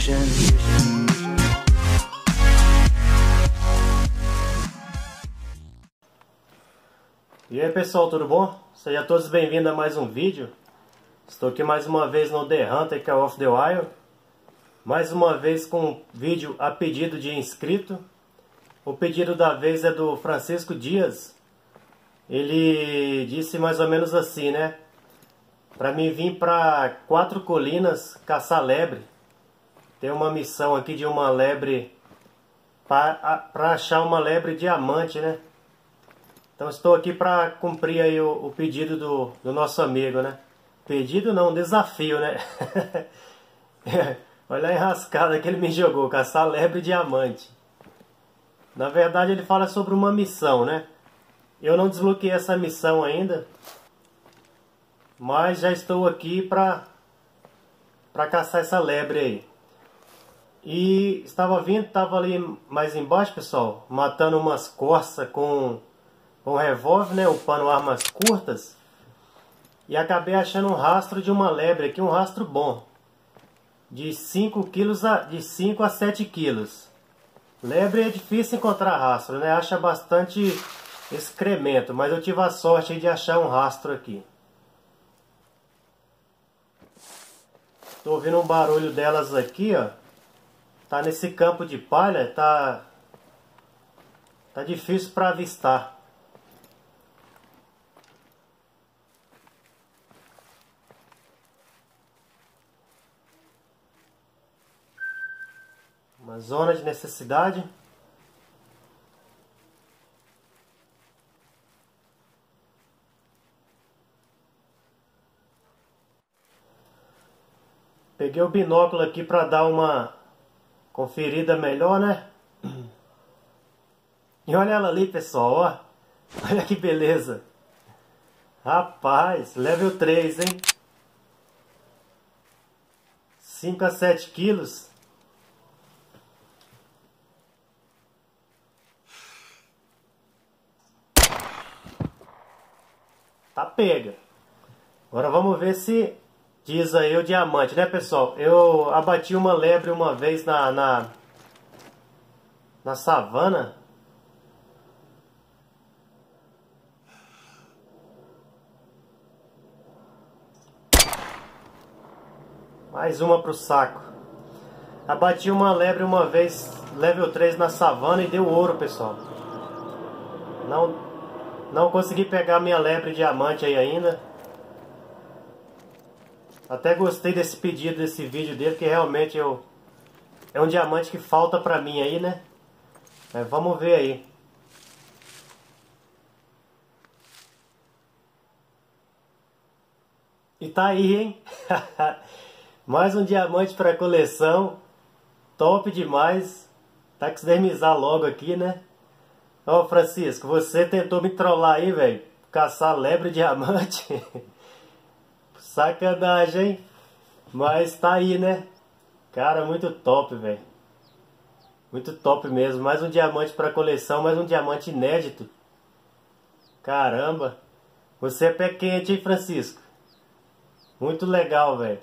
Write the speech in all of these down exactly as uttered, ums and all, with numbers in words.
illusion. E aí pessoal, tudo bom? Sejam todos bem-vindos a mais um vídeo. Estou aqui mais uma vez no The Hunter Call of the Wild. Mais uma vez com um vídeo a pedido de inscrito. O pedido da vez é do Francisco Dias. Ele disse mais ou menos assim, né? Para mim vir para Quatro Colinas caçar lebre. Tem uma missão aqui de uma lebre, para achar uma lebre diamante, né? Então estou aqui para cumprir aí o, o pedido do, do nosso amigo, né? Pedido não, desafio, né? Olha a enrascada que ele me jogou, caçar lebre diamante. Na verdade ele fala sobre uma missão, né? Eu não desbloqueei essa missão ainda, mas já estou aqui para para caçar essa lebre aí. E estava vindo, estava ali mais embaixo, pessoal, matando umas corças com um revólver, né, upando armas curtas, e acabei achando um rastro de uma lebre aqui, um rastro bom, de cinco quilos a, de cinco a sete quilos. Lebre é difícil encontrar rastro, né, acha bastante excremento, mas eu tive a sorte de achar um rastro aqui. Tô ouvindo um barulho delas aqui, ó, tá nesse campo de palha, tá, tá difícil para avistar. Uma zona de necessidade. Peguei o binóculo aqui para dar uma conferida melhor, né? E olha ela ali, pessoal, ó. Olha que beleza. Rapaz, level três, hein? cinco a sete quilos. Tá pega. Agora vamos ver se diz aí o diamante, né, pessoal? Eu abati uma lebre uma vez na, na, na savana. Mais uma pro saco. Abati uma lebre uma vez, level três na savana, e deu ouro, pessoal. Não... Não consegui pegar minha lebre diamante aí ainda. Até gostei desse pedido, desse vídeo dele, que realmente eu, é um diamante que falta pra mim aí, né? Mas vamos ver aí. E tá aí, hein? Mais um diamante pra coleção. Top demais. Taxidermizar logo aqui, né? Ó, oh, Francisco, você tentou me trollar aí, velho. Caçar lebre diamante. Sacanagem, hein? Mas tá aí, né? Cara, muito top, velho. Muito top mesmo. Mais um diamante pra coleção, mais um diamante inédito. Caramba. Você é pé quente, hein, Francisco? Muito legal, velho.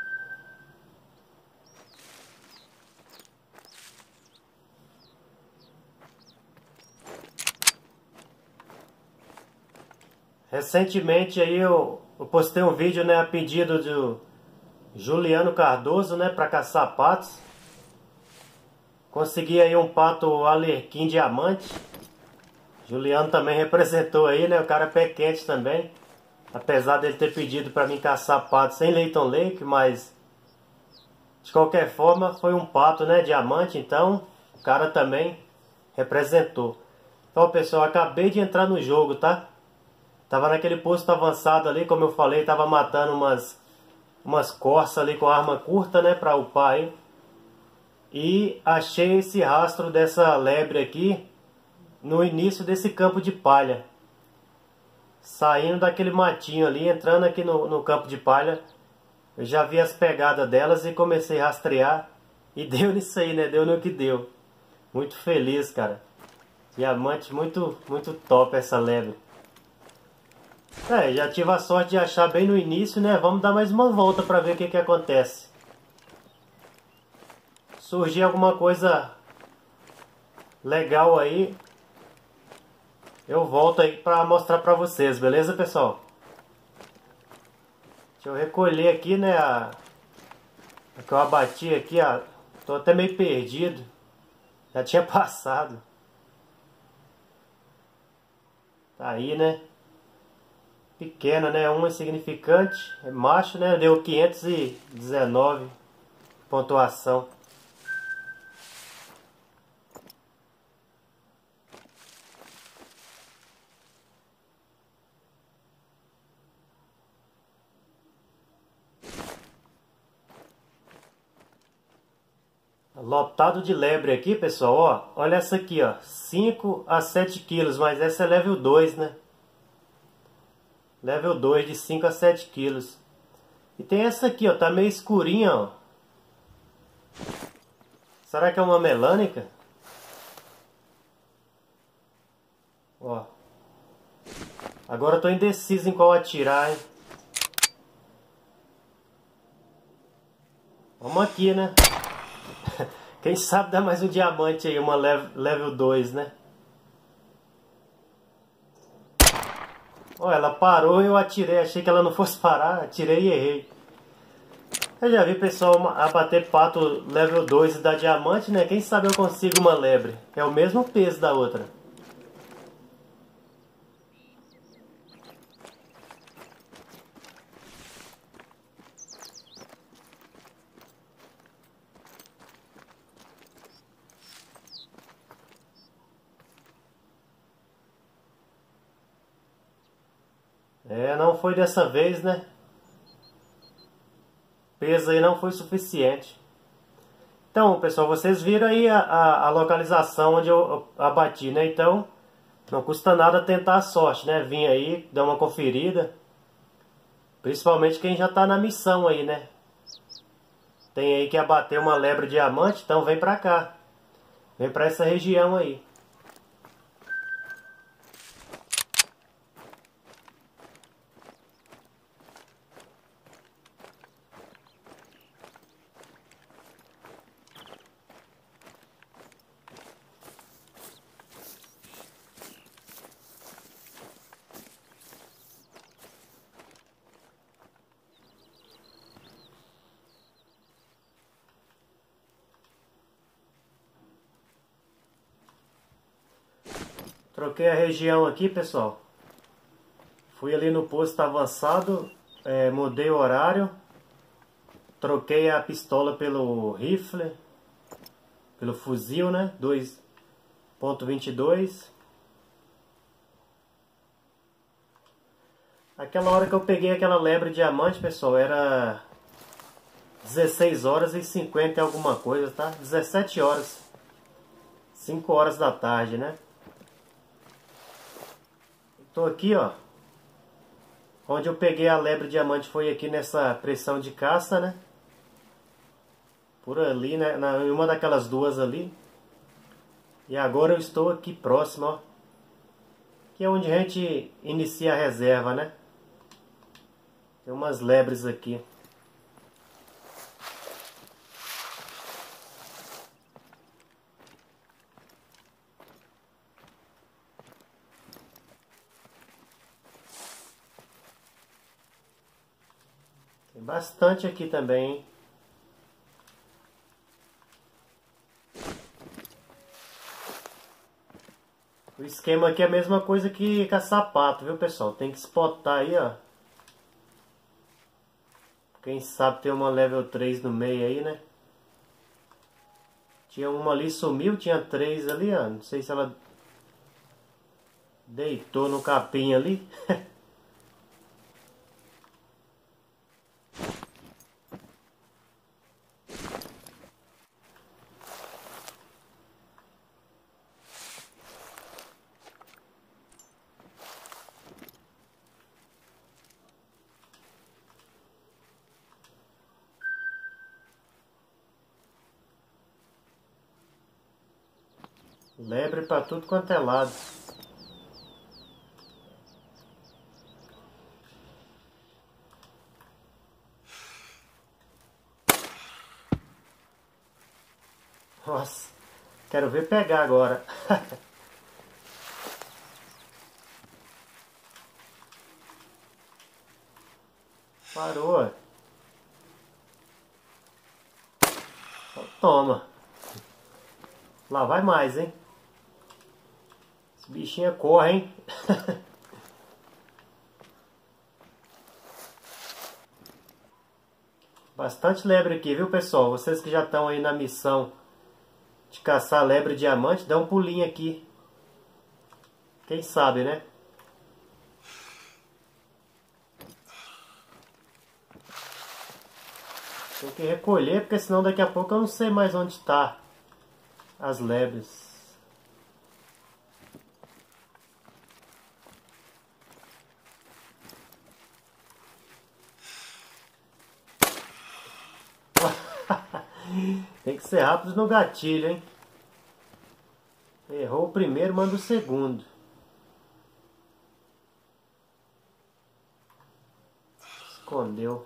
Recentemente aí eu, eu postei um vídeo, né, a pedido do Juliano Cardoso, né, para caçar patos. Consegui aí um pato alerquim diamante. Juliano também representou aí, né, o cara pé quente também. Apesar dele ter pedido para mim caçar patos sem Layton Lake, mas de qualquer forma foi um pato, né, diamante, então o cara também representou. Então, pessoal, acabei de entrar no jogo, tá? Tava naquele posto avançado ali, como eu falei, tava matando umas, umas corças ali com arma curta, né, pra upar aí. E achei esse rastro dessa lebre aqui no início desse campo de palha. Saindo daquele matinho ali, entrando aqui no, no campo de palha. Eu já vi as pegadas delas e comecei a rastrear. E deu nisso aí, né, deu no que deu. Muito feliz, cara. Diamante muito, muito top essa lebre. É, já tive a sorte de achar bem no início, né? Vamos dar mais uma volta para ver o que que acontece. surgir alguma coisa legal aí, eu volto aí para mostrar para vocês, beleza, pessoal? Deixa eu recolher aqui, né, a, a que eu abati aqui, ó. Tô até meio perdido. Já tinha passado. Tá aí, né? Pequena, né? Uma insignificante. É macho, né? Deu quinhentos e dezenove pontuação. Lotado de lebre aqui, pessoal, ó. Olha essa aqui, ó. cinco a sete quilos, mas essa é level dois, né? Level dois de cinco a sete quilos. E tem essa aqui, ó. Tá meio escurinha, ó. Será que é uma melânica? Ó. Agora eu tô indeciso em qual atirar, hein? Vamos aqui, né? Quem sabe dá mais um diamante aí, uma level dois, né? Ó, ela parou e eu atirei. Achei que ela não fosse parar. Atirei e errei. Eu já vi pessoal abater pato level dois e dar diamante, né? Quem sabe eu consigo uma lebre. É o mesmo peso da outra. É, não foi dessa vez, né? O peso aí não foi suficiente. Então, pessoal, vocês viram aí a, a, a localização onde eu abati, né? Então, não custa nada tentar a sorte, né? Vim aí, dar uma conferida. Principalmente quem já tá na missão aí, né? Tem aí que abater uma lebre diamante, então vem pra cá. Vem pra essa região aí. Troquei a região aqui, pessoal. Fui ali no posto avançado, é, mudei o horário. Troquei a pistola pelo rifle, pelo fuzil, né? dois ponto vinte e dois. Aquela hora que eu peguei aquela lebre diamante, pessoal, era dezesseis horas e cinquenta e alguma coisa, tá? dezessete horas. cinco horas da tarde, né? Tô aqui, ó. Onde eu peguei a lebre diamante foi aqui nessa pressão de caça, né? Por ali, né? Na, em uma daquelas duas ali. E agora eu estou aqui próximo, ó. Que é onde a gente inicia a reserva, né? Tem umas lebres aqui. Tem bastante aqui também, hein? O esquema aqui é a mesma coisa que caçar pato, viu, pessoal? Tem que spotar aí, ó. Quem sabe tem uma level três no meio aí, né? Tinha uma ali, sumiu, tinha três ali, ó. Não sei se ela deitou no capim ali. Lebre pra tudo quanto é lado. Nossa, quero ver pegar agora. Parou. Então, toma. Lá vai mais, hein? Esse bichinho corre, hein? Bastante lebre aqui, viu, pessoal? Vocês que já estão aí na missão de caçar lebre diamante, dá um pulinho aqui. Quem sabe, né? Tem que recolher, porque senão daqui a pouco eu não sei mais onde está as lebres. Tem que ser rápido no gatilho, hein? Errou o primeiro, manda o segundo. Escondeu.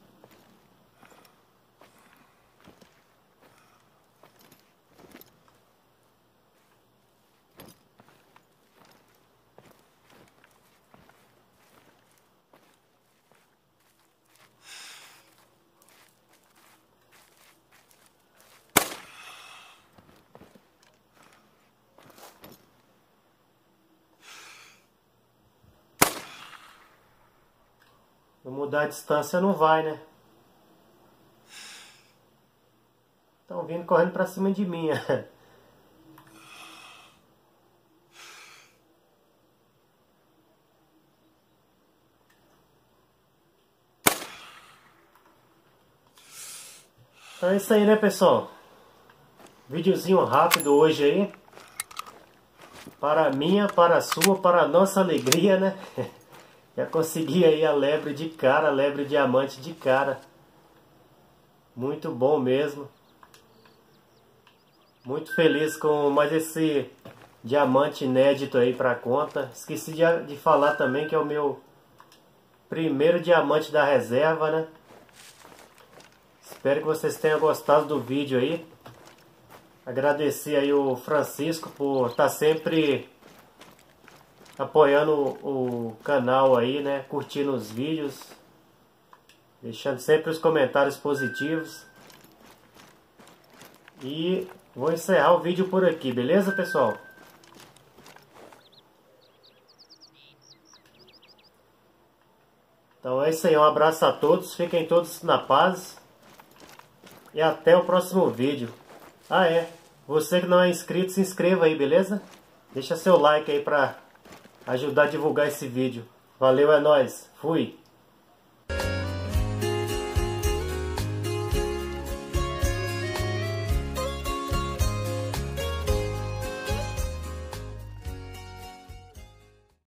Vou mudar a distância, não vai, né? Estão vindo correndo pra cima de mim. Então é isso aí, né, pessoal? Videozinho rápido hoje aí. Para a minha, para a sua, para a nossa alegria, né? Já consegui aí a lebre de cara, a lebre diamante de cara. Muito bom mesmo. Muito feliz com mais esse diamante inédito aí para a conta. Esqueci de, de falar também que é o meu primeiro diamante da reserva, né? Espero que vocês tenham gostado do vídeo aí. Agradecer aí o Francisco por estar sempre apoiando o, o canal aí, né? Curtindo os vídeos. Deixando sempre os comentários positivos. E vou encerrar o vídeo por aqui, beleza, pessoal? Então é isso aí, um abraço a todos, fiquem todos na paz. E até o próximo vídeo. Ah é, você que não é inscrito, se inscreva aí, beleza? Deixa seu like aí pra ajudar a divulgar esse vídeo. Valeu, é nóis. Fui.